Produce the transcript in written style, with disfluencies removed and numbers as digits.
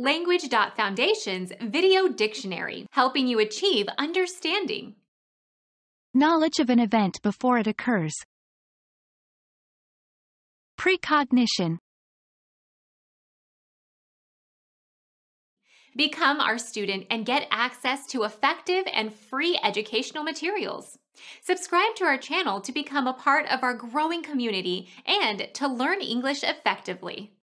Language.Foundation's Video Dictionary, helping you achieve understanding. Knowledge of an event before it occurs. Precognition. Become our student and get access to effective and free educational materials. Subscribe to our channel to become a part of our growing community and to learn English effectively.